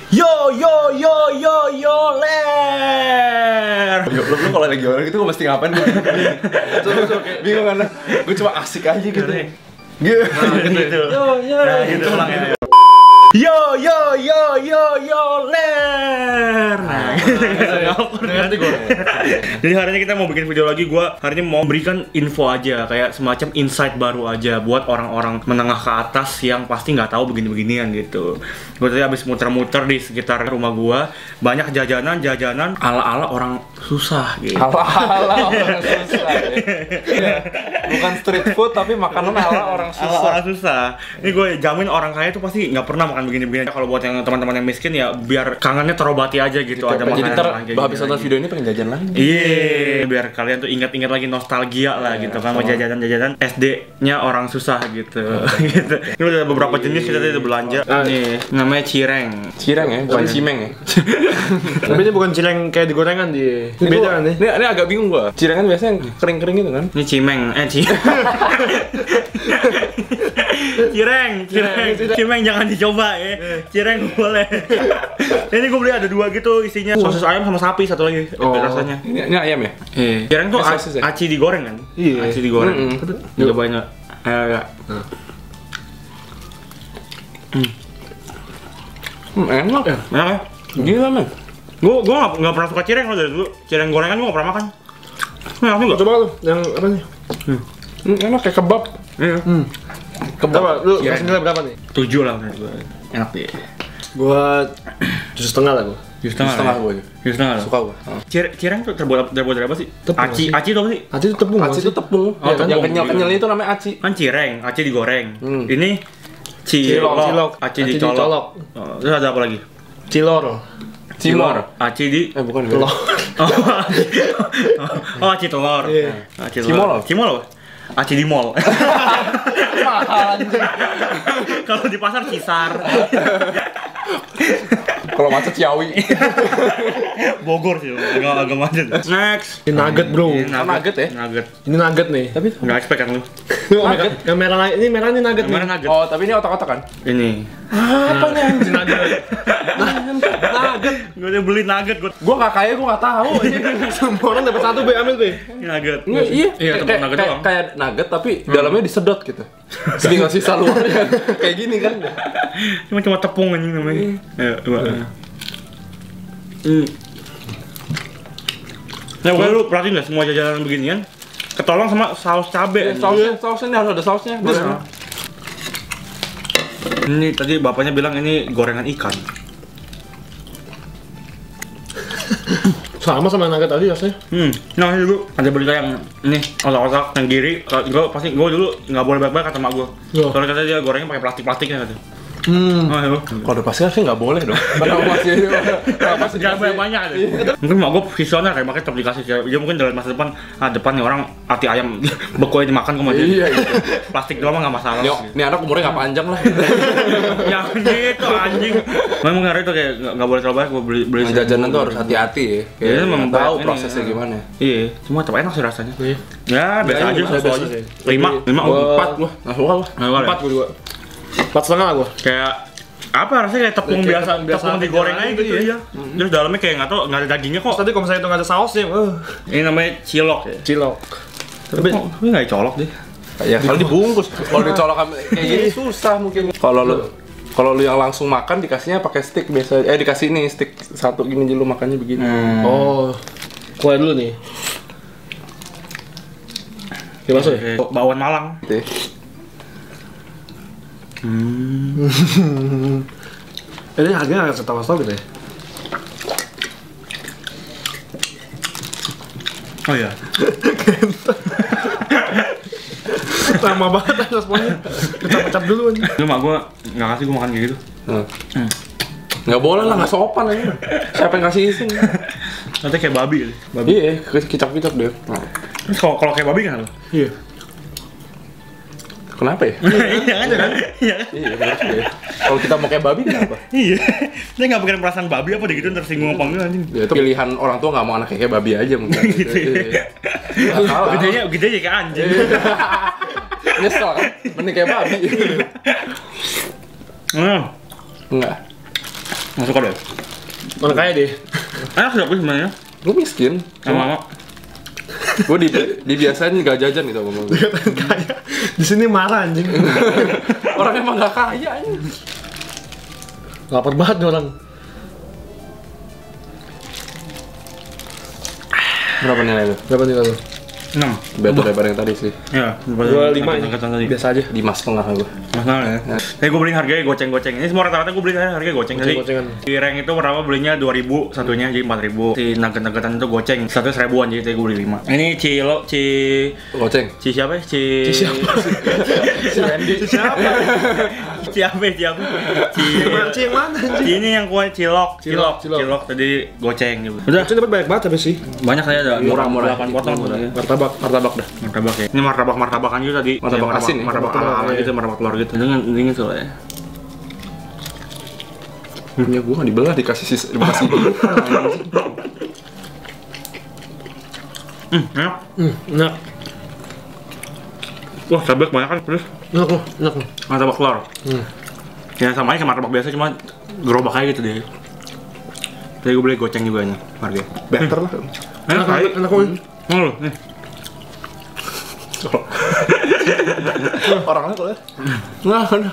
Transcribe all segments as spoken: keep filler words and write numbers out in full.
Yo yo yo yo yo ler. Lu, lu kalau lagi orang gitu gue mesti ngapain gue? Bingung kan? Gue cuma asik aja gitu. Gitu. Nah, gitu. Yo yo. Nah, gitu ulang ya. Yo yo yo yo yo ler. Nah, nanti gue. Jadi hari ini kita mau bikin video lagi. Gue hari ini mau berikan info aja, kayak semacam insight baru aja buat orang-orang menengah ke atas yang pasti nggak tahu begini-beginian gitu. Gue tadi abis muter-muter di sekitar rumah gue, banyak jajanan-jajanan ala-ala orang susah gitu. Ala-ala orang susah. Ya. Bukan street food tapi makanan ala orang susah. Ala orang susah. Ini gue jamin orang kaya tuh pasti nggak pernah makan begini-begini. Kalau buat yang teman-teman yang miskin ya biar kangennya terobati aja gitu. Gitu, ada makanan. jadi ntar gitu habis nonton video ini pengen jajan lagi. Iya, biar kalian tuh ingat-ingat lagi nostalgia lah gitu kan, mau jajanan-jajanan S D-nya orang susah gitu. Gitu. Ini udah beberapa jenis kita tadi udah belanja. Nih, namanya cireng. Cireng ya, bukan cimeng ya. Tapi ini bukan cireng kayak di gorengan di. Ini beda kan nih. Ini, ini agak bingung gua. Cireng kan biasanya yang kering-kering gitu kan. Ini cimeng, eh ci. Cireng, cireng, cireng jangan dicoba ya. Cireng boleh. Ini gue beli ada dua gitu isinya, sosis ayam sama sapi satu lagi. Oh. Rasanya. Ini, ini ayam ya? Eh, cireng tuh Ini sosis ya? aci digoreng kan? Iya. Aci digoreng. Mm Ini cobain ya. Ayo, ayo. Hmm, enak ya. Enak ya? Gila men. Gue gue nggak nggak pernah suka cireng loh dari dulu. Cireng gorengan gue nggak pernah makan. Enak juga. Coba lu yang apa nih? Hmm, enak kayak kebab. Iya. Hmm. Coba lu Cireng. kasih nilai berapa nih? Tujuh lah menurut gue. Enak deh. Gua tujuh setengah lah gua. Tujuh setengah. Setengah ya? gue. Tujuh setengah. lah. Suka gua. Cir- Cireng tuh terbuat terbuat dari apa sih? Tepung Aci, sih. aci itu apa sih? Aci itu tepung. Aci itu tepung. Oh, Ya, yang tepung. kenyal-kenyal itu namanya aci. Kan cireng, aci digoreng. Hmm. Ini cilok, Cilok. aci Aci dicolok. dicolok. Oh, terus ada apa lagi? Cilor. Cimor. Aci di Eh bukan. Telur. Oh, oh aci telur. Iya. Aci Cimol. telur. Cimol apa? Aci di mall. Mahal anjing. Kalau di pasar Cisar. Kalau macet Ciawi. Bogor sih, agak agak macet. Next. Ini nugget bro. Ini nugget ya? Nugget. Ini nugget nih. Tapi Nggak expect kan lu? Nugget. Yang merah ini merah ini nugget nih. Kemarin nugget. oh, tapi ini otak-otak kan? Ini. Apa nih anjing? Nugget. Nugget. Gue udah beli nugget gue. Gua enggak kaya, gua enggak tahu anjing. Semua orang dapat satu be ambil be. Ini nugget. Nggak, iya, Iya, kayak, tempat nugget kayak, doang. kayak nugget tapi dalamnya disedot gitu. Sedikit sisa luarnya kayak gini kan. Cuma cuma tepung anjing namanya. Ayo, coba. Hmm. Nah, pokoknya lu perhatiin deh semua jajanan beginian ketolong sama saus cabe. Eh, sausnya, sausnya ini harus ada sausnya. Iya. Ini tadi bapaknya bilang ini gorengan ikan. Sama sama nugget tadi rasanya. Hmm. Nah ini dulu ada berita yang ini otak-otak yang kiri. Gue pasti gue dulu nggak boleh baik-baik kata mak gue. Loh. Soalnya katanya dia gorengnya pakai plastik-plastiknya katanya. Hmm. Oh, iya. Kalau udah pasti harusnya nggak boleh dong. Karena masih masih Jangan banyak-banyak aja. Mungkin mak gue visioner kayak makanya tetap dikasih. Dia mungkin dalam masa depan, ah depan nih orang hati ayam bekunya dimakan kok masih Iya, iya. plastik doang nggak masalah. Nih, nih anak umurnya nggak panjang lah. Yang gitu anjing. Memang hari itu kayak nggak nggak boleh terlalu banyak gue beli beli. Nah, jajanan tuh harus hati-hati ya. Iya, Kayak memang nggak tahu ini, prosesnya ya. gimana. Iya, cuma tetap enak sih rasanya. Iya. Ya biasa Ya, aja, biasa sesuai aja aja. sih. Lima, lima, Gua- empat. Empat gua, nggak suka gua. Empat gua juga. Empat setengah lah gua. Kayak apa rasanya kayak tepung Kayak biasa, tepung biasa tepung digoreng aja gitu gitu ya. ya. Terus dalamnya kayak nggak tau nggak ada dagingnya kok. Terus tadi kalau misalnya itu nggak ada sausnya, uh, Ini namanya cilok. cilok. Tapi kok tapi nggak dicolok deh. Ya kalau dibungkus, kalau dicolok kayak gini susah mungkin. Kalau lu kalau lu yang langsung makan dikasihnya pakai stick biasa. Eh dikasih nih stick satu gini aja lu makannya begini. Oh, kue dulu nih. Gimana sih? Kayak bakwan Malang. Gitu ya. Ini harganya agak setawa-setawa gitu ya. Oh iya. Lama banget responnya. Kecap-kecap dulu aja. Lu mak gua nggak kasih gua makan kayak gitu. Hmm. Nggak boleh lah, nggak sopan aja. Siapa yang kasih izin? Nanti kayak babi, babi. Iya, kicap-kicap deh. Nah. Terus kalau kalau kayak babi kan? Iya. Kenapa ya? Iya kan kan? Iya kan? Iya, bener juga ya. Kalau kita mau kayak babi kenapa? Iya. Dia nggak pikirin perasaan babi apa deh gitu tersinggung apa enggak anjing. Ya, itu pilihan orang tua nggak mau anaknya kayak babi aja mungkin. Gitu ya. Nggak salah. Gedenya gedenya kayak anjing. Nyesel kan? Mending kayak babi. Hmm. Enggak. Nggak suka deh. Orang kaya deh. Enak sih tapi sebenarnya. Gue miskin. Sama-sama. Gue di, dibiasain gak jajan gitu sama gue. Kaya. Di sini marah anjing. Orang emang gak kaya anjing. Lapar banget nih orang. Berapa nilai lu? Berapa nih lu? enam. Better daripada yang tadi sih. Ya, Gua lima ini. angkatan tadi. Biasa aja. Lima setengah gue. Mahal ya. Tapi gue beli harganya goceng-goceng. Ini semua rata-rata gue beli harganya goceng. Jadi Goceng-gocengan. di rank itu pertama belinya dua ribu satunya jadi empat ribu. Si nugget-nuggetan itu goceng satu seribuan jadi gue beli lima. Ini Cilo, Ci Goceng. Ci siapa ya? Ci Ci siapa? Si Randy. Ci siapa? Ci apa? Ci apa? Ci Ci yang mana anjing? Ci ini yang kue Cilok, Cilok, Cilok. Cilok tadi goceng gitu. Udah Ci dapat banyak banget tapi sih. banyak saya ada Murah-murah. delapan potong Murah. udah. Martabak. Martabak dah. Martabak ya. Ini martabak martabakan juga tadi. Martabak Ya, asin ya? Martabak Martabak ala-ala telur, gitu, ya. martabak telur gitu. Dengan dingin tuh ya. Ya gue gak dibelah dikasih sis dikasih dulu. Hmm, enak. Hmm, enak. Wah, sabek banyak kan terus. Enak loh, enak loh. Martabak telur. Hmm. Ya sama aja kayak martabak biasa cuma gerobak aja gitu deh. Tadi gue beli goceng juga nih harganya. Better lah. Enak kali. Enak kok. Mau lu nih. Orangnya kalau ya. Nah, nah.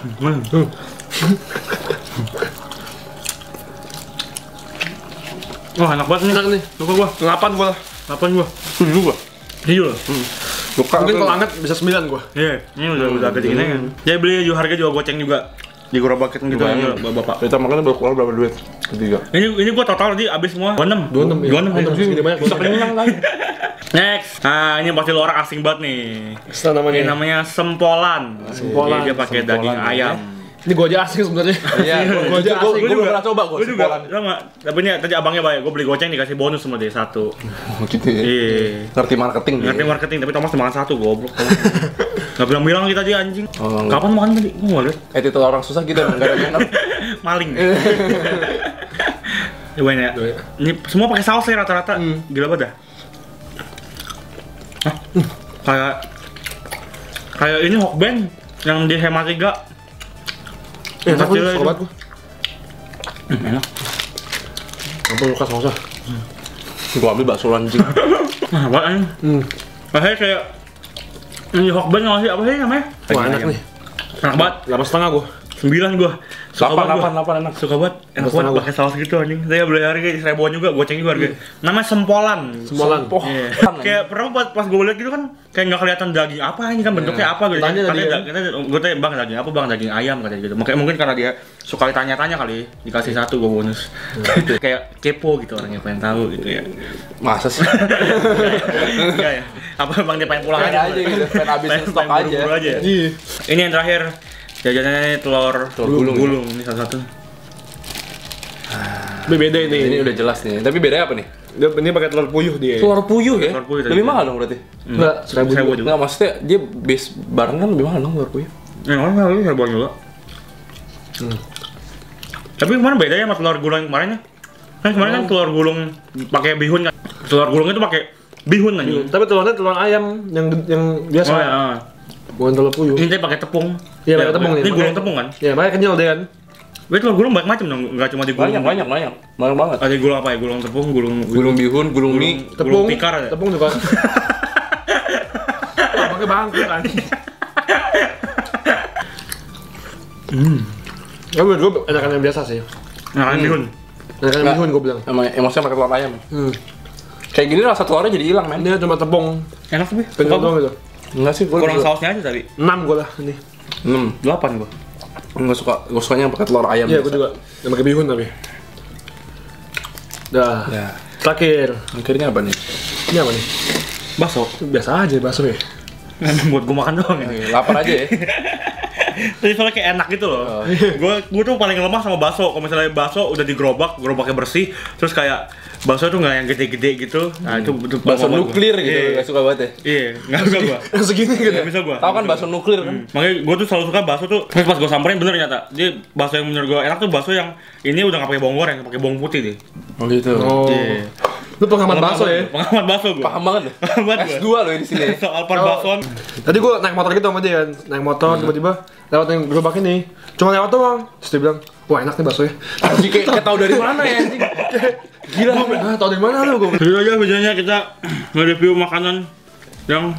Wah, enak banget nih. Enak nih. Suka gua. Delapan gua lah. Delapan gua. Tujuh gua. Iya. Suka. Mungkin kalau anget bisa sembilan gua. Iya, ini udah udah agak dingin kan. Jadi beli juga harga juga goceng juga. Digerobakin gitu Lumayan. aja bapak. Kita makan baru keluar berapa duit? Ketiga. Ini ini gua total tadi habis semua dua puluh enam. dua puluh enam, iya. dua puluh enam. dua puluh enam sih, gede banyak. Bisa kenyang kan. Next. Nah, ini pasti lo orang asing banget nih. Setelah namanya. Ini namanya sempolan. Sempolan. Jadi dia pakai Sempolan, daging ya. ayam. Ini gua aja asing sebenarnya. Iya, Gua aja gua asing. gua juga pernah coba gua. Gue juga sempolan. sama. Tapi ini tadi abangnya baik. Gue beli goceng dikasih bonus sama dia satu. Oh, gitu ya. Iya. Ngerti marketing dia. Ngerti marketing, tapi Thomas makan satu, goblok. Nggak bilang-bilang kita dia anjing. Oh, Kapan makan tadi? Gue nggak liat. Eh, itu orang susah gitu emang gak ada yang enak. Maling. Cobain ya. Ini semua pakai saus ya rata-rata. Gila banget dah. Hah? Kayak kayak ini Hokben yang di Hema tiga. Enak Kecil gua, itu. suka banget gua. Hmm, enak. Ampun luka sausnya. Gua ambil bakso anjing. Nah, apa anjing? Hmm. Kayak kayak ini Hokben nggak sih? Apa sih namanya? Wah, enak ayam. nih. Enak banget. Delapan setengah gua. Sembilan gua. Suka Delapan, banget gua. delapan, delapan enak. Suka banget. Enak Delapan banget gua. pakai saus gitu anjing. Saya beli harga seribuan juga, goceng juga harga. Namanya sempolan. Sempolan. Oh, Iya. kan, Kayak pernah pas, pas gue lihat gitu kan kayak nggak kelihatan daging apa ini kan bentuknya apa gitu. Tanya tadi Katanya, ya. katanya, gue tanya bang daging apa bang daging ayam katanya gitu. Makanya mungkin karena dia suka ditanya-tanya kali dikasih satu gue bonus. Kayak kepo gitu orangnya pengen tahu gitu ya. Masa sih? Enggak ya. Apa bang dia pengen pulang Pengen aja? aja gitu, pengen habisin Pengen- stok pengen aja. buru-buru aja. Iya. Ini yang terakhir jajanannya ini telur Telur gulung. gulung ini salah satu. Tapi beda ini. Ini udah jelas nih. Tapi bedanya apa nih? Dia ini pakai telur puyuh dia. Telur puyuh ya? Telur puyuh tadi. Lebih mahal dong berarti. Enggak, seribu Seribu juga. juga. Enggak, maksudnya dia base bareng kan lebih mahal dong telur puyuh. Yang orang nggak lebih seribuan juga. Hmm. Tapi kemarin beda ya sama telur gulung yang kemarin ya? Kan kemarin kan telur gulung pakai bihun kan? Telur gulung itu pakai bihun aja. Hmm, Tapi telurnya telur ayam yang yang biasa. Oh ya. Bukan telur puyuh. Ini tadi pakai tepung. Iya, pakai tepung nih. Ini gulung Pakai- tepung kan? Ya, makanya kenyal dia kan. Berarti telur gulung banyak macam dong, nggak cuma di gulung. Banyak, banyak, banyak. Banyak banget. Ada gulung apa ya? Gulung tepung, gulung Gulung bihun, gulung mie. gulung tikar ada. Tepung juga. Ah, pakai bangku kan. Hmm. Ya menurut gua enakan yang biasa sih. Nah, kan bihun. Enakan yang Nggak. bihun gua bilang. Emang emosinya pakai telur ayam. Hmm. Kayak gini rasa telurnya jadi hilang, men. Ini cuma tepung. Enak sih. Kenyal doang gitu. Enggak sih, gua Kurang juga- sausnya aja tadi. enam gua lah ini. enam. delapan gua. Enggak suka, gua sukanya yang pakai telur ayam. Iya, gua biasa. juga. Yang pakai bihun tapi. Dah. Ya. Terakhir. Akhirnya apa nih? Ini apa nih? Bakso. Biasa aja bakso ya. Buat gua makan doang ya. Oke, lapar aja ya. Jadi soalnya kayak enak gitu loh. Gue gue tuh paling lemah sama bakso. Kalau misalnya bakso udah digerobak, gerobaknya bersih, terus kayak bakso tuh nggak yang gede-gede gitu. Nah itu betul Bakso banget gua. nuklir gitu, Iya, enggak suka banget ya. iya, nggak bisa gua. Yang segini gitu. Nggak bisa gua. Tahu kan bakso nuklir kan? Makanya gue tuh selalu suka bakso tuh. Terus pas gue samperin bener ternyata. Dia bakso yang menurut gue enak tuh bakso yang ini udah nggak pakai bawang goreng, pakai bawang putih deh. Oh gitu. Oh. Iya. Lu pengamat bakso ya? Pengamat bakso gue. Paham banget ya. Paham banget S gua. dua loh di sini. Soal perbaksoan. Tadi gua naik motor gitu sama dia kan. Naik motor tiba-tiba lewat yang gerobak ini. Cuma lewat doang. Terus dia bilang, Wah enak nih baksonya. Anjing kayak, kayak tahu dari mana ya anjing. Gila. Ah, tau dari mana lu gua? Itu aja videonya, kita nge-review makanan yang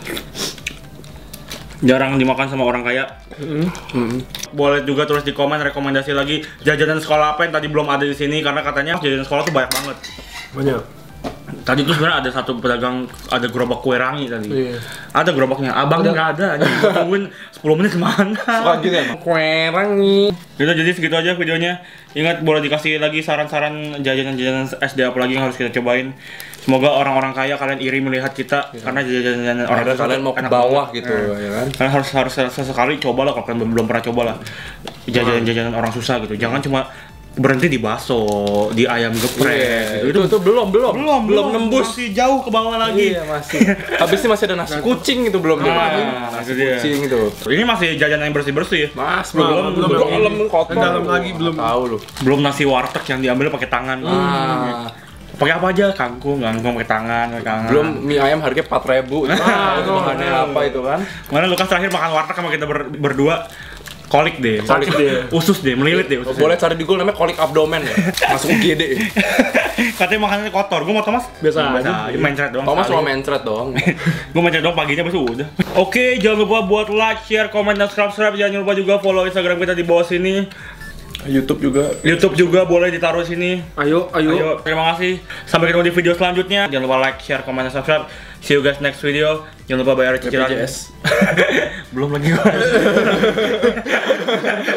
jarang dimakan sama orang kaya. Mm-hmm. Boleh juga tulis di komen rekomendasi lagi jajanan sekolah apa yang tadi belum ada di sini, karena katanya jajanan sekolah tuh banyak banget. Banyak. Tadi tuh sebenarnya ada satu pedagang, ada gerobak kue rangi tadi. Iya. Ada gerobaknya, abangnya nggak ada. Anjing, tungguin sepuluh menit kemana? Suka gitu ya. Kue rangi. Gitu, jadi segitu aja videonya. Ingat, boleh dikasih lagi saran-saran jajanan-jajanan S D apa lagi yang harus kita cobain. Semoga orang-orang kaya kalian iri melihat kita, ya. Karena jajanan orang Karena kalian mau ke bawah banget. Gitu nah, ya kan. Kalian harus harus sesekali coba lah kalau kalian belum, belum pernah coba lah jajanan-jajanan orang susah gitu. Jangan cuma berhenti di bakso, di ayam geprek yeah, gitu. Itu, itu belum belum belum belum nembus masih jauh ke bawah lagi. Iya masih. Habis ini masih ada nasi kucing itu belum tuh. Nah, nasi itu dia. kucing itu. Ini masih jajanan yang bersih-bersih. Mas Belum, belum belum, belum belum. belum kotor. Yang dalam lagi belum. Tahu lu. Belum nasi warteg yang diambil pakai tangan. Ah. Pakai apa aja? Kangkung, kangkung pakai tangan, pakai tangan. Belum mie ayam harganya empat ribu. Ah, itu bahannya apa itu kan? Mana Lukas terakhir makan warteg sama kita ber- berdua. Kolik deh, Kolik deh. usus deh, melilit deh usus. Boleh cari di Google namanya kolik abdomen ya. Masuk G D. Katanya makanannya kotor, gue mau Thomas Biasa aja, mencret doang. Thomas cuma mencret dong. Gue mencret doang paginya, besok udah. Oke, jangan lupa buat like, share, komen, dan subscribe. Jangan lupa juga follow Instagram kita di bawah sini. YouTube juga. YouTube juga boleh ditaruh sini. Ayo, ayo. Ayo, terima kasih. Sampai ketemu di video selanjutnya. Jangan lupa like, share, komen, dan subscribe. See you guys next video. Jangan lupa bayar cicilan. B P J S. Belum lagi.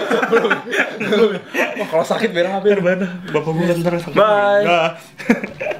Wah, kalau sakit biar apa? Biar mana? Bapak gue ntar sakit. Bye. Dah.